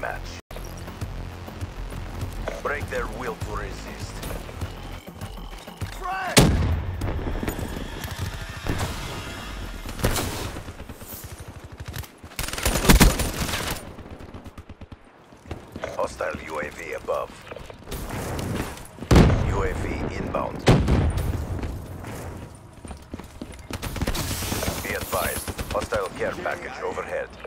match. Break their will to resist. Frag! Hostile UAV above. UAV inbound. Be advised, hostile care package overhead.